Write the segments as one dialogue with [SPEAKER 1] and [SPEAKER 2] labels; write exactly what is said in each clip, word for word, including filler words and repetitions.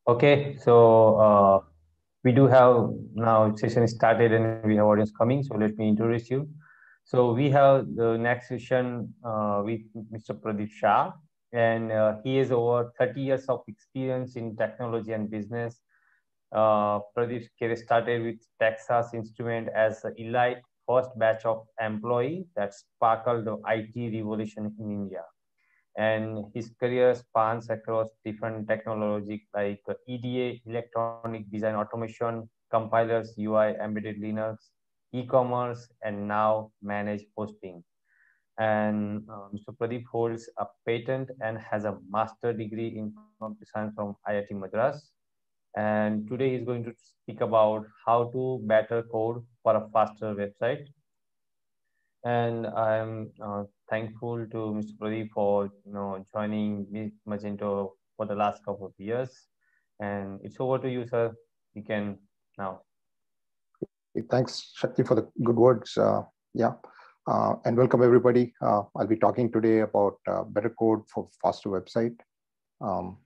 [SPEAKER 1] Okay, so uh, we do have now session started and we have audience coming. So let me introduce you. So we have the next session uh, with Mister Pradeep Shah, and uh, he has over thirty years of experience in technology and business. Uh, Pradeep's career started with Texas Instrument as an elite first batch of employee that sparkled the I T revolution in India, and his career spans across different technologies like E D A, electronic design automation, compilers, U I, embedded Linux, e-commerce, and now managed hosting. And uh, Mister Pradeep holds a patent and has a master degree in computer science from I I T Madras. And today he's going to speak about how to better code for a faster website. And I'm uh, thankful to Mister Pradeep for you know joining me Magento for the last couple of years. And it's over to you, sir. You can now.
[SPEAKER 2] Thanks, Shakti, for the good words. Uh, yeah, uh, and welcome everybody. Uh, I'll be talking today about uh, better code for faster website. Um,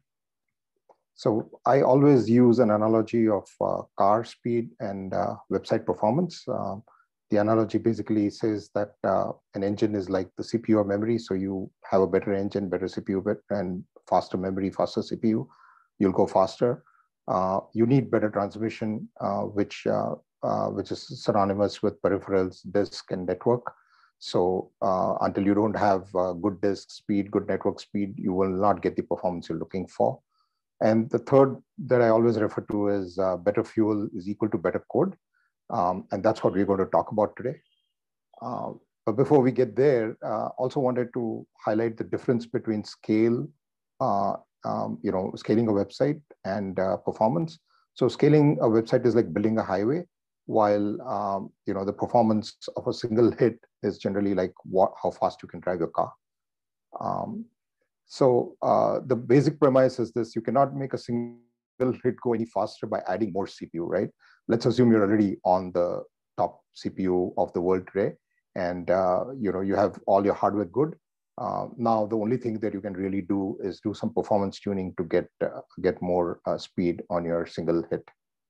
[SPEAKER 2] so I always use an analogy of uh, car speed and uh, website performance. Uh, the analogy basically says that uh, an engine is like the C P U or memory. So you have a better engine, better C P U, and faster memory, faster C P U, you'll go faster. Uh, you need better transmission, uh, which uh, uh, which is synonymous with peripherals, disk, and network. So uh, until you don't have uh, good disk speed, good network speed, you will not get the performance you're looking for. And the third that I always refer to is uh, better fuel is equal to better code. Um, and that's what we're going to talk about today. Uh, but before we get there, uh, also wanted to highlight the difference between scale, uh, um, you know, scaling a website and uh, performance. So scaling a website is like building a highway, while um, you know the performance of a single hit is generally like what, how fast you can drive your car. Um, so uh, the basic premise is this: you cannot make a single hit go any faster by adding more C P U, right? Let's assume you're already on the top C P U of the world today, and uh, you know you have all your hardware good. Uh, now the only thing that you can really do is do some performance tuning to get uh, get more uh, speed on your single hit.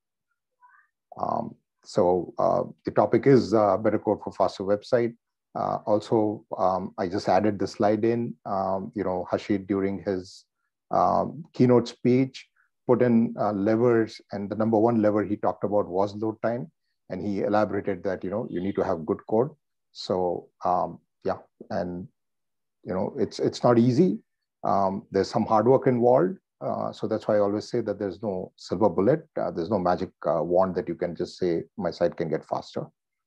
[SPEAKER 2] Um, so uh, the topic is uh, better code for faster website. Uh, also, um, I just added the slide in. Um, you know, Hashid during his um, keynote speech put in uh, levers, and the number one lever he talked about was load time, and he elaborated that you know you need to have good code. So um, yeah, and you know it's it's not easy. Um, there's some hard work involved. Uh, so that's why I always say that there's no silver bullet. Uh, there's no magic uh, wand that you can just say my site can get faster.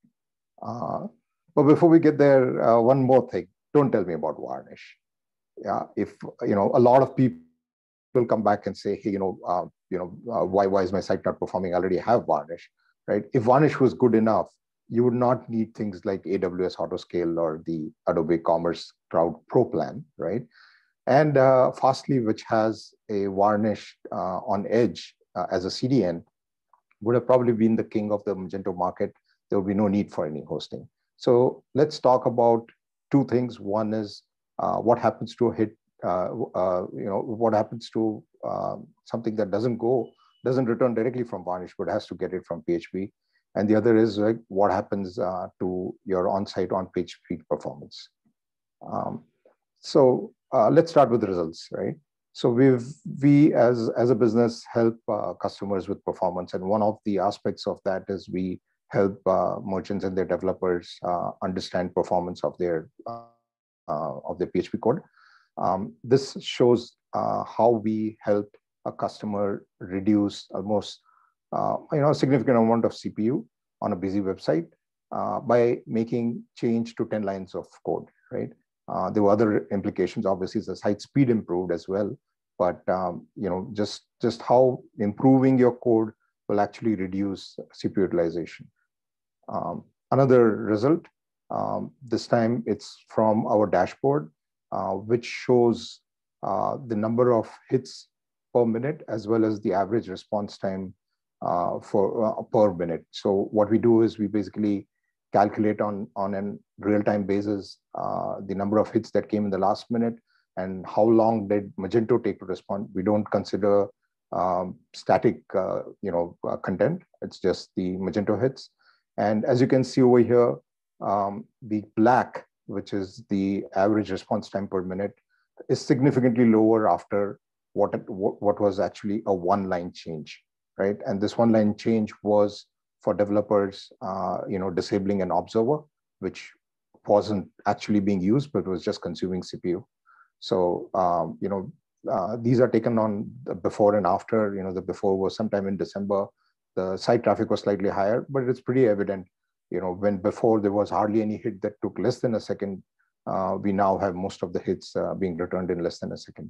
[SPEAKER 2] Uh, but before we get there, uh, one more thing. Don't tell me about Varnish. Yeah, if you know, a lot of people come back and say, hey, you know, uh, you know, uh, why why is my site not performing? I already have Varnish, right? If Varnish was good enough, you would not need things like A W S Autoscale or the Adobe Commerce Cloud Pro plan, right? And uh, Fastly, which has a Varnish uh, on Edge uh, as a C D N, would have probably been the king of the Magento market. There would be no need for any hosting. So let's talk about two things. One is uh, what happens to a hit, uh, uh, you know, what happens to uh, something that doesn't go, doesn't return directly from Varnish, but has to get it from P H P. And the other is like what happens uh, to your on-site on-page speed performance. Um, so uh, let's start with the results, right? So we've we as as a business help uh, customers with performance, and one of the aspects of that is we help uh, merchants and their developers uh, understand performance of their uh, of their P H P code. Um, this shows uh, how we help a customer reduce almost uh, you know a significant amount of C P U on a busy website uh, by making change to ten lines of code, right? Uh, there were other implications. Obviously, the site speed improved as well, but um, you know, just just how improving your code will actually reduce C P U utilization. Um, another result, um, this time it's from our dashboard, uh, which shows uh, the number of hits per minute as well as the average response time uh, for uh, per minute. So what we do is we basically calculate on, on a real-time basis uh, the number of hits that came in the last minute and how long did Magento take to respond. We don't consider um, static, uh, you know, uh, content. It's just the Magento hits. And as you can see over here, um, the black, which is the average response time per minute, is significantly lower after what, what was actually a one-line change, right? And this one-line change was for developers, uh, you know, disabling an observer, which wasn't actually being used, but was just consuming C P U. So, um, you know, uh, these are taken on the before and after. You know, the before was sometime in December. The site traffic was slightly higher, but it's pretty evident, you know, when before there was hardly any hit that took less than a second, uh, we now have most of the hits uh, being returned in less than a second.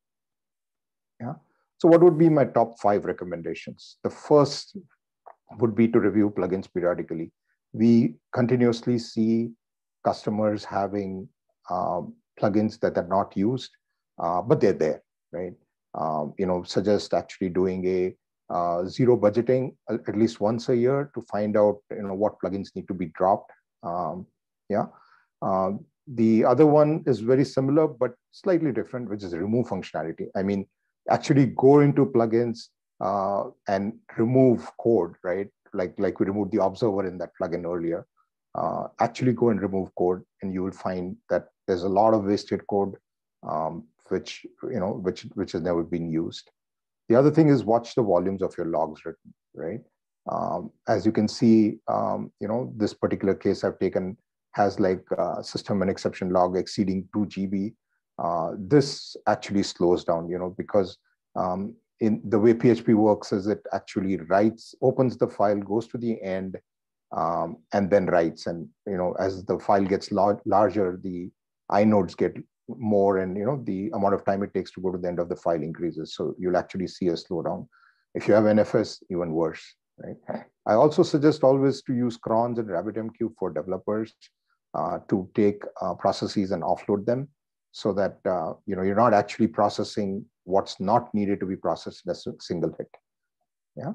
[SPEAKER 2] Yeah. So what would be my top five recommendations? The first would be to review plugins periodically. We continuously see customers having um, plugins that are not used, uh, but they're there, right? Um, you know, suggest actually doing a uh, zero budgeting at least once a year to find out, you know, what plugins need to be dropped. Um, yeah. Um, the other one is very similar, but slightly different, which is remove functionality. I mean, actually go into plugins uh, and remove code, right? Like, like we removed the observer in that plugin earlier. Uh, actually go and remove code, and you will find that there's a lot of wasted code, um, which, you know, which, which has never been used. The other thing is watch the volumes of your logs written, right? Um, as you can see, um, you know, this particular case I've taken has like uh, system and exception log exceeding two G B. Uh, this actually slows down, you know, because um, in the way P H P works is it actually writes, opens the file, goes to the end, um, and then writes. And, you know, as the file gets lar larger, the inodes get more, and, you know, the amount of time it takes to go to the end of the file increases. So you'll actually see a slowdown. If you have N F S, even worse, right? I also suggest always to use crons and RabbitMQ for developers uh, to take uh, processes and offload them, so that, uh, you know, you're not actually processing what's not needed to be processed as a single hit. Yeah.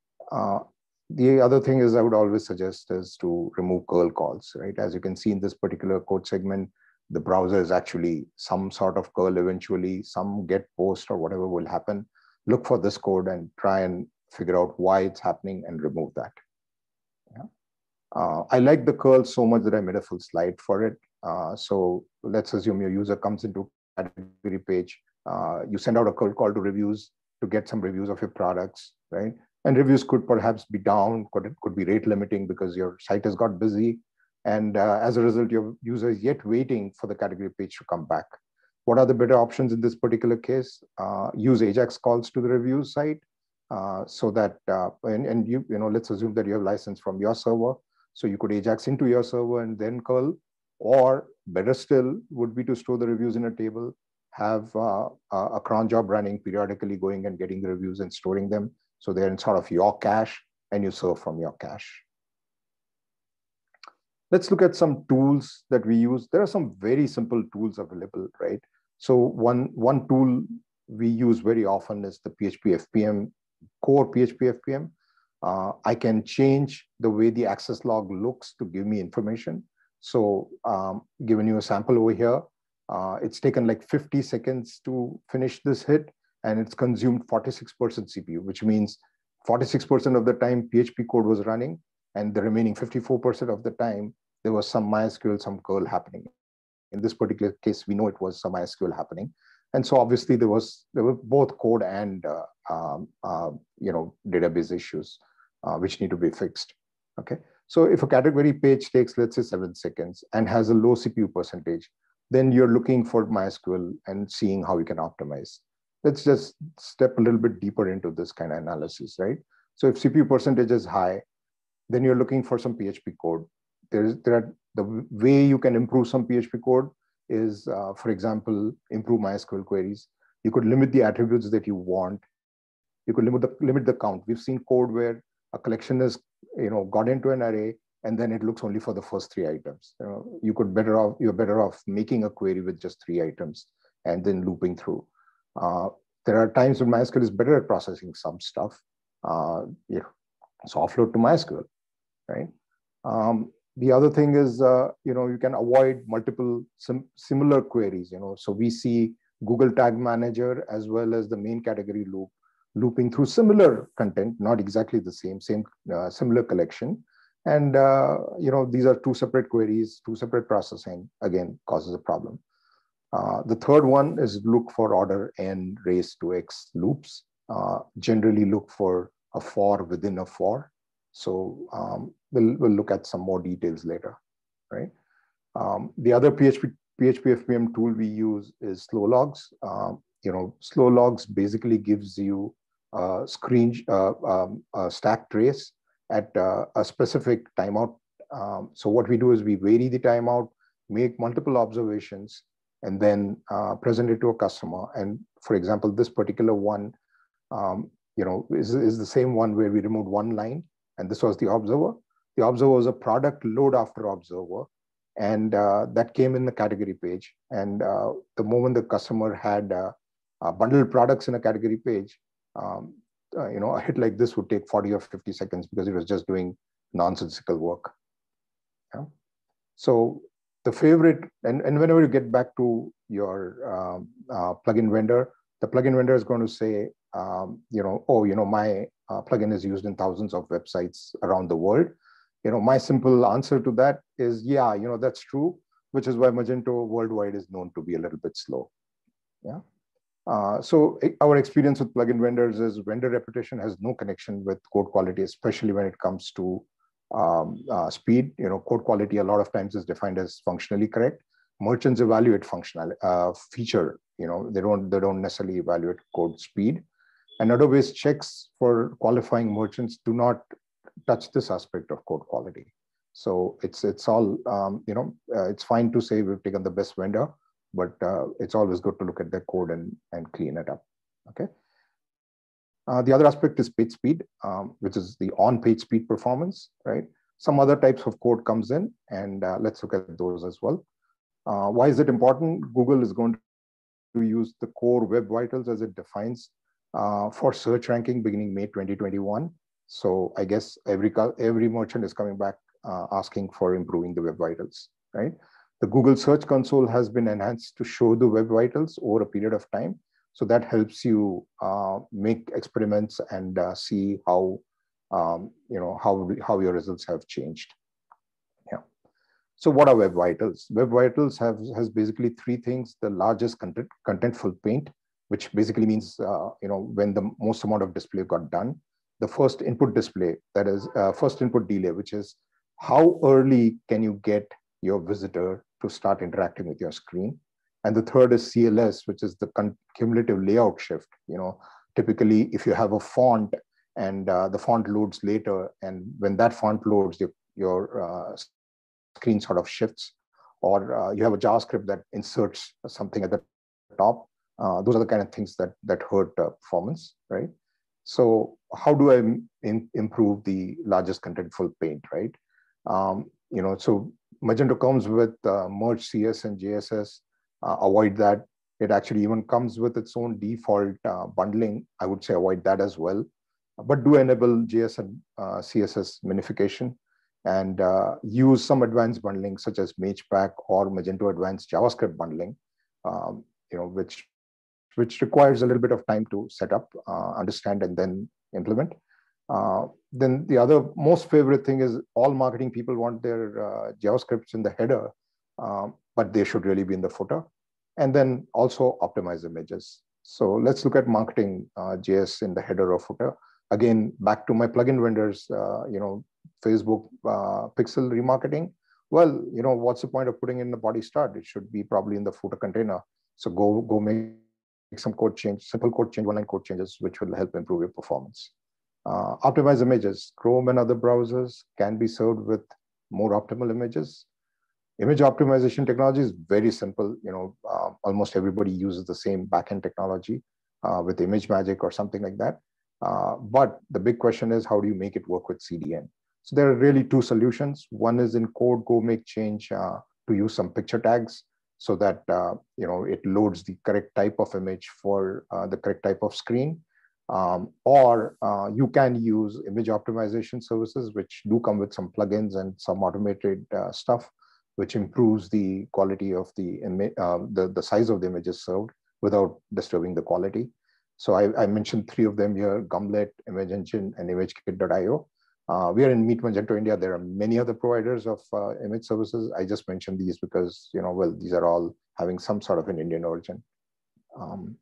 [SPEAKER 2] Uh, the other thing is I would always suggest is to remove curl calls, right? As you can see in this particular code segment, the browser is actually some sort of curl eventually, some get post or whatever will happen. Look for this code and try and figure out why it's happening and remove that. Yeah. Uh, I like the curl so much that I made a full slide for it. Uh, so let's assume your user comes into a category page. Uh, you send out a curl call to reviews to get some reviews of your products, right? And reviews could perhaps be down, could, could be rate limiting because your site has got busy. And uh, as a result, your user is yet waiting for the category page to come back. What are the better options in this particular case? Uh, use AJAX calls to the review site uh, so that, uh, and, and you, you know, let's assume that you have license from your server. So you could AJAX into your server and then curl, or better still would be to store the reviews in a table, have uh, a cron job running periodically, going and getting the reviews and storing them. So they're in sort of your cache and you serve from your cache. Let's look at some tools that we use. There are some very simple tools available, right? So one, one tool we use very often is the P H P F P M, core P H P F P M. Uh, I can change the way the access log looks to give me information. So um, giving you a sample over here, uh, it's taken like fifty seconds to finish this hit, and it's consumed forty-six percent C P U, which means forty-six percent of the time P H P code was running, and the remaining fifty-four percent of the time, there was some MySQL, some curl happening. In this particular case, we know it was some MySQL happening. And so obviously there was, there were both code and, uh, um, uh, you know, database issues, uh, which need to be fixed, okay? So if a category page takes, let's say seven seconds and has a low C P U percentage, then you're looking for MySQL and seeing how you can optimize. Let's just step a little bit deeper into this kind of analysis, right? So if C P U percentage is high, then you're looking for some P H P code. There's, there are, the way you can improve some P H P code is, uh, for example, improve MySQL queries. You could limit the attributes that you want. You could limit the, limit the count. We've seen code where a collection is, you know, got into an array, and then it looks only for the first three items. You know, you could better off, you're better off making a query with just three items and then looping through. Uh, there are times when MySQL is better at processing some stuff. Uh, yeah, so offload to MySQL, right? Um, the other thing is, uh, you know, you can avoid multiple sim similar queries, you know. So we see Google Tag Manager as well as the main category loop looping through similar content, not exactly the same, same uh, similar collection. And, uh, you know, these are two separate queries, two separate processing, again, causes a problem. Uh, the third one is look for order n raised to x loops. Uh, generally look for a for within a for. So um, we'll, we'll look at some more details later, right? Um, the other P H P, P H P F P M tool we use is Slowlogs. Um, you know, Slowlogs basically gives you a screen, uh, um, a stack trace at uh, a specific timeout. Um, so what we do is we vary the timeout, make multiple observations, and then uh, present it to a customer. And for example, this particular one, um, you know, is, is the same one where we removed one line, and this was the observer. The observer was a product load after observer, and uh, that came in the category page. And uh, the moment the customer had uh, uh, bundled products in a category page, um, uh, you know, a hit like this would take forty or fifty seconds because it was just doing nonsensical work. Yeah? So the favorite, and, and whenever you get back to your um, uh, plugin vendor, the plugin vendor is going to say, um, you know, oh, you know, my uh, plugin is used in thousands of websites around the world. You know, my simple answer to that is, yeah, you know, that's true, which is why Magento worldwide is known to be a little bit slow. Yeah. Uh, so our experience with plugin vendors is vendor reputation has no connection with code quality, especially when it comes to um, uh, speed. You know, code quality a lot of times is defined as functionally correct. Merchants evaluate functional uh, feature. You know, they don't they don't necessarily evaluate code speed. And Adobe's checks for qualifying merchants do not touch this aspect of code quality. So it's it's all um, you know uh, it's fine to say we've taken the best vendor, but uh, it's always good to look at their code and and clean it up. Okay. Uh, the other aspect is page speed, um, which is the on-page speed performance, right? Some other types of code comes in, and uh, let's look at those as well. Uh, why is it important? Google is going to use the core Web Vitals as it defines uh, for search ranking beginning May twenty twenty-one. So I guess every every merchant is coming back uh, asking for improving the Web Vitals, right? The Google Search Console has been enhanced to show the Web Vitals over a period of time. So that helps you uh, make experiments and uh, see how, um, you know, how, how your results have changed. Yeah. So what are Web Vitals? Web Vitals have, has basically three things: the largest content, contentful paint, which basically means, uh, you know, when the most amount of display got done. The first input display, that is uh, first input delay, which is how early can you get your visitor to start interacting with your screen. And the third is C L S, which is the cumulative layout shift. You know, typically if you have a font and uh, the font loads later, and when that font loads, your, your uh, screen sort of shifts, or uh, you have a JavaScript that inserts something at the top. Uh, those are the kind of things that, that hurt uh, performance, right? So how do I in, improve the largest contentful paint, right? Um, you know, so Magento comes with uh, merge C S and J S S. Uh, avoid that. It actually even comes with its own default uh, bundling. I would say avoid that as well. But do enable J S and uh, C S S minification, and uh, use some advanced bundling such as Magepack or Magento Advanced JavaScript bundling, um, you know, which which requires a little bit of time to set up, uh, understand, and then implement. Uh, then the other most favorite thing is all marketing people want their uh, JavaScripts in the header, um, but they should really be in the footer. And then also optimize images. So let's look at marketing uh, J S in the header or footer. Again, back to my plugin vendors, uh, you know, Facebook uh, pixel remarketing. Well, you know, what's the point of putting in the body start? It should be probably in the footer container. So go, go make some code change, simple code change, one-line code changes, which will help improve your performance. Uh, optimize images. Chrome and other browsers can be served with more optimal images. Image optimization technology is very simple. You know, uh, almost everybody uses the same backend technology uh, with ImageMagick or something like that. Uh, but the big question is, how do you make it work with C D N? So there are really two solutions. One is in code, go make change uh, to use some picture tags so that uh, you know it loads the correct type of image for uh, the correct type of screen. Um, or uh, you can use image optimization services, which do come with some plugins and some automated uh, stuff, which improves the quality of the, uh, the, the size of the images served without disturbing the quality. So I, I mentioned three of them here: Gumlet, Image Engine, and ImageKit dot i o. Uh, we are in Meet Magento India. There are many other providers of uh, image services. I just mentioned these because, you know, well, these are all having some sort of an Indian origin. Um,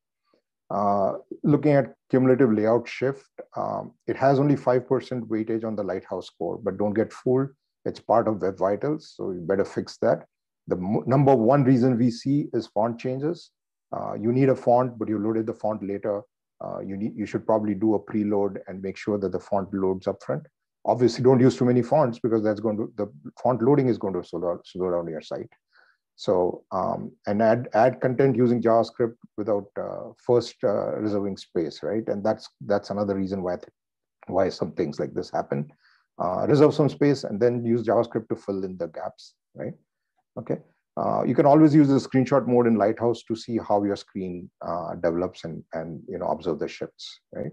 [SPEAKER 2] uh, looking at cumulative layout shift, um, it has only five percent weightage on the Lighthouse score, but don't get fooled. It's part of Web Vitals, so you better fix that. The number one reason we see is font changes. Uh, you need a font, but you loaded the font later. Uh, you need, you should probably do a preload and make sure that the font loads upfront. Obviously, don't use too many fonts because that's going to, the font loading is going to slow down, slow down your site. So, um, and add add content using JavaScript without uh, first uh, reserving space, right? And that's that's another reason why why some things like this happen. Uh, reserve some space and then use JavaScript to fill in the gaps, right? Okay. Uh, you can always use the screenshot mode in Lighthouse to see how your screen uh, develops and and you know observe the shifts, right?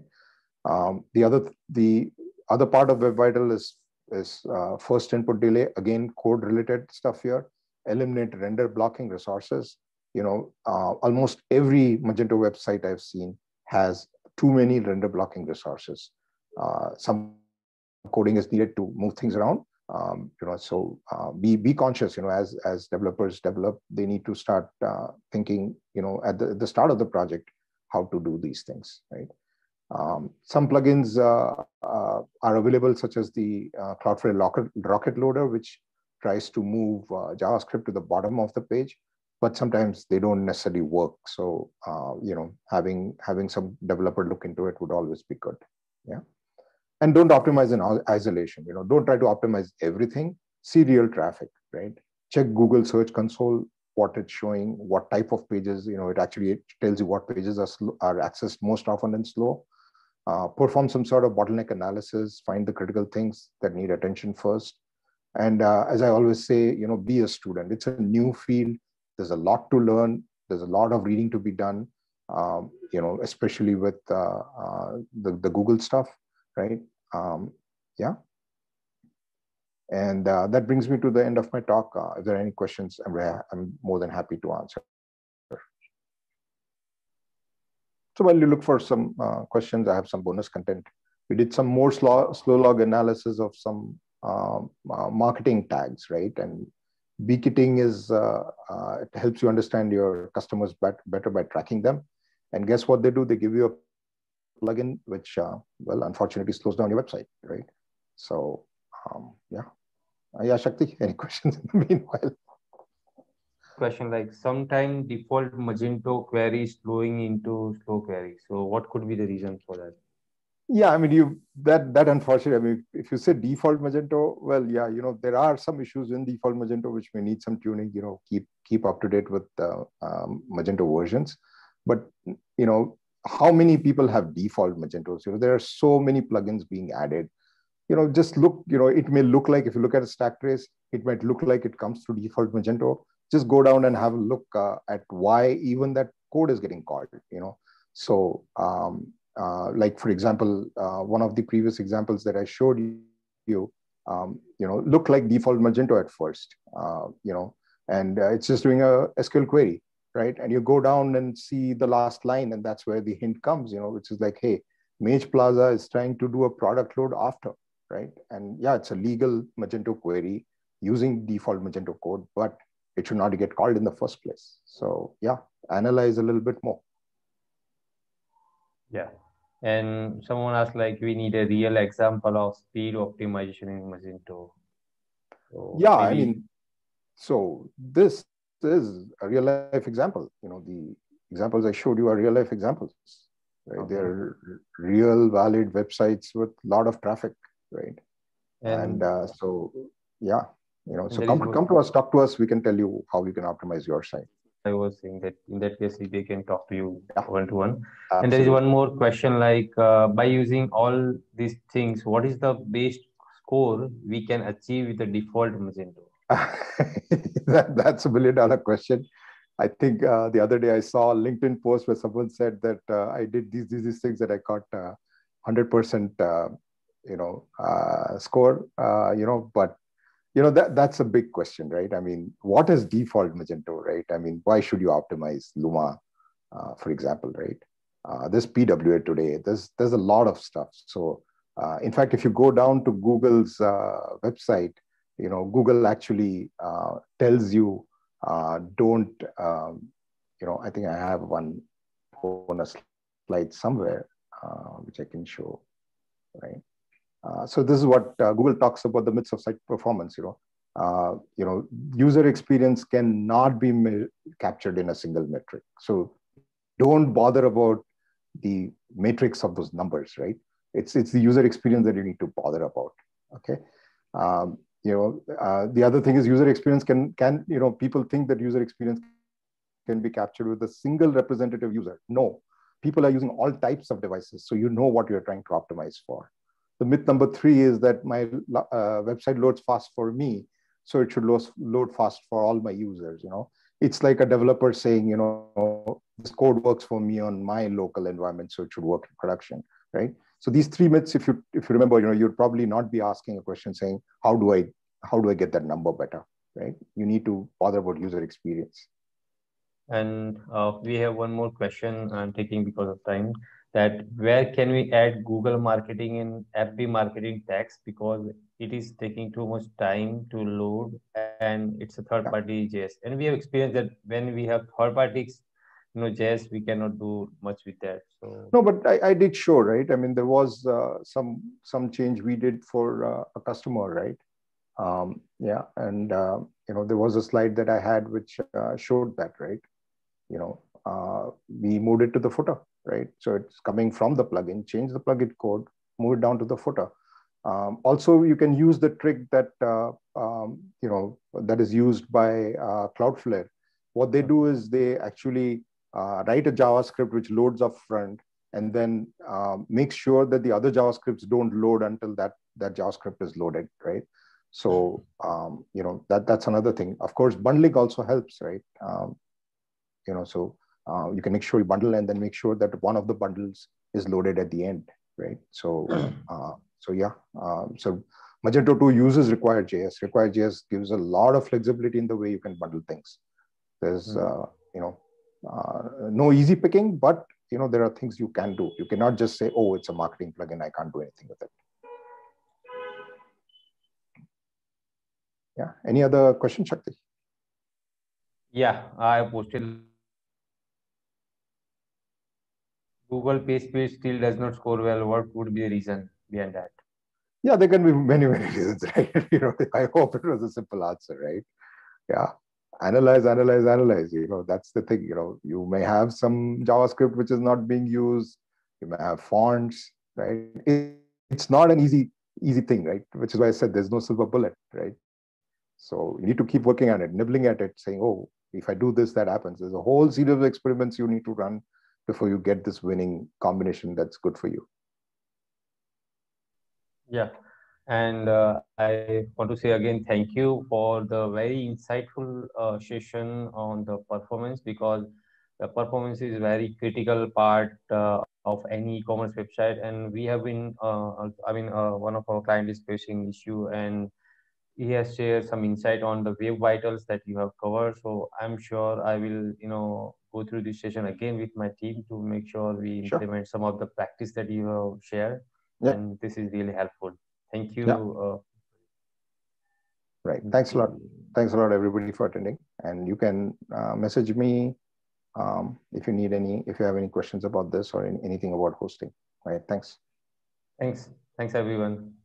[SPEAKER 2] Um, the other the other part of Web Vital is is uh, first input delay. Again, code related stuff here. Eliminate render blocking resources. You know, uh, almost every Magento website I've seen has too many render blocking resources. Uh, some coding is needed to move things around. Um, you know, so uh, be be conscious. You know, as as developers develop, they need to start uh, thinking. You know, at the, the start of the project, how to do these things, right? Um, some plugins uh, uh, are available, such as the uh, Cloudflare Rocket, Rocket Loader, which tries to move uh, JavaScript to the bottom of the page, but sometimes they don't necessarily work. So, uh, you know, having having some developer look into it would always be good. Yeah. And don't optimize in isolation. You know, don't try to optimize everything. See real traffic, right? Check Google Search Console, what it's showing, what type of pages. You know, it actually tells you what pages are slow, are accessed most often and slow. Uh, perform some sort of bottleneck analysis, find the critical things that need attention first. And uh, as I always say, you know, be a student. It's a new field. There's a lot to learn. There's a lot of reading to be done, um, you know, especially with uh, uh, the, the Google stuff, right? Um, yeah. And uh, that brings me to the end of my talk. Uh, if there are any questions, I'm, I'm more than happy to answer. So while you look for some uh, questions, I have some bonus content. We did some more slow, slow log analysis of some um, uh, marketing tags, right? And Beakitting is, uh, uh, it helps you understand your customers better by tracking them. And guess what they do? They give you a plugin, which, uh, well, unfortunately slows down your website, right? So, um, yeah. Uh, yeah, Shakti, any questions in the meanwhile?
[SPEAKER 1] Question like sometime default Magento query is flowing into slow query. So what could be the reason for that?
[SPEAKER 2] Yeah, I mean, you that that unfortunately, I mean, if you say default Magento, well, yeah, you know, there are some issues in default Magento which may need some tuning. You know, keep keep up to date with the um, Magento versions. But you know, how many people have default Magentos? You know, there are so many plugins being added. You know, just look. You know, it may look like, if you look at a stack trace, it might look like it comes through default Magento. Just go down and have a look uh, at why even that code is getting called. You know, so. Um, Uh, like, for example, uh, one of the previous examples that I showed you, um, you know, look like default Magento at first, uh, you know, and uh, it's just doing a S Q L query, right? And you go down and see the last line, and that's where the hint comes, you know, which is like, hey, Mage Plaza is trying to do a product load after, right? And yeah, it's a legal Magento query using default Magento code, but it should not get called in the first place. So yeah, analyze a little bit more.
[SPEAKER 1] Yeah. And someone asked, like, we need a real example of speed optimization in Magento. So
[SPEAKER 2] yeah,
[SPEAKER 1] maybe...
[SPEAKER 2] I mean, so this is a real life example. You know, the examples I showed you are real life examples, right? Okay. They're real valid websites with a lot of traffic, right? And, and uh, so, yeah, you know, so come to, come to us, talk to us. We can tell you how you can optimize your site.
[SPEAKER 1] I was saying that in that case, they can talk to you one to one.
[SPEAKER 2] Absolutely.
[SPEAKER 1] And there is one more question, like, uh, by using all these things, what is the base score we can achieve with the default Magento?
[SPEAKER 2] that, that's a million dollar question. I think uh, the other day I saw a LinkedIn post where someone said that uh, I did these, these, these things that I got uh, one hundred percent, uh, you know, uh, score, uh, you know, but you know, that that's a big question, right? I mean, what is default Magento, right? I mean, why should you optimize Luma, uh, for example, right? Uh, there's P W A today. There's there's a lot of stuff. So uh, in fact, if you go down to Google's uh, website, you know, Google actually uh, tells you uh, don't. Um, you know, I think I have one on a slide somewhere uh, which I can show, right? Uh, so this is what uh, Google talks about the myths of site performance. You know, uh, you know, user experience cannot be captured in a single metric. So don't bother about the matrix of those numbers, right? It's it's the user experience that you need to bother about. Okay, um, you know, uh, the other thing is user experience can can you know people think that user experience can be captured with a single representative user. No, people are using all types of devices, so you know what you're trying to optimize for. The myth number three is that my uh, website loads fast for me, so it should load, load fast for all my users. You know, it's like a developer saying, you know, this code works for me on my local environment, so it should work in production, right? So these three myths, if you if you remember, you know, you'd probably not be asking a question saying, how do I how do I get that number better, right? You need to bother about user experience.
[SPEAKER 1] And uh, we have one more question I'm taking because of time, that where can we add Google marketing in F B marketing tags, because it is taking too much time to load and it's a third party J S. And we have experienced that when we have third parties, you know, J S, we cannot do much with that. So
[SPEAKER 2] no, but I, I did show, right? I mean, there was uh, some some change we did for uh, a customer, right? Um, yeah, and uh, you know, there was a slide that I had which uh, showed that, right? You know, uh, we moved it to the footer, right? So it's coming from the plugin, change the plugin code, move it down to the footer. Um, also, you can use the trick that, uh, um, you know, that is used by uh, Cloudflare. What they do is they actually uh, write a JavaScript which loads up front and then uh, make sure that the other JavaScripts don't load until that, that JavaScript is loaded, right? So, um, you know, that, that's another thing. Of course, bundling also helps, right? Um, you know, so uh, you can make sure you bundle and then make sure that one of the bundles is loaded at the end, right? So, uh, so yeah, um, so Magento two uses Require.js. Require.js gives a lot of flexibility in the way you can bundle things. There's, uh, you know, uh, no easy picking, but you know, there are things you can do. You cannot just say, oh, it's a marketing plugin, I can't do anything with it. Yeah, any other question, Shakti?
[SPEAKER 1] yeah, I posted Google page speed still does not score well. What would be the reason behind that?
[SPEAKER 2] Yeah, there can be many, many reasons, right? You know, I hope it was a simple answer, right? Yeah. Analyze, analyze, analyze. You know, that's the thing. You know, you may have some JavaScript which is not being used. You may have fonts, right? It, it's not an easy, easy thing, right? Which is why I said there's no silver bullet, right? So you need to keep working on it, nibbling at it, saying, oh, if I do this, that happens. There's a whole series of experiments you need to run before you get this winning combination that's good for you.
[SPEAKER 1] Yeah. And uh, I want to say again, thank you for the very insightful uh, session on the performance, because the performance is very critical part uh, of any e-commerce website. And we have been, uh, I mean, uh, one of our clients is facing issue, and he has shared some insight on the web vitals that you have covered. So I'm sure I will, you know, go through this session again with my team to make sure we
[SPEAKER 2] Sure.
[SPEAKER 1] implement some of the practice that you have shared.
[SPEAKER 2] Yeah.
[SPEAKER 1] And this is really helpful. Thank you.
[SPEAKER 2] Yeah.
[SPEAKER 1] Uh,
[SPEAKER 2] right. Thanks a lot. Thanks a lot, everybody, for attending. And you can uh, message me um, if you need any, if you have any questions about this or any, anything about hosting. Right. Thanks.
[SPEAKER 1] Thanks. Thanks, everyone.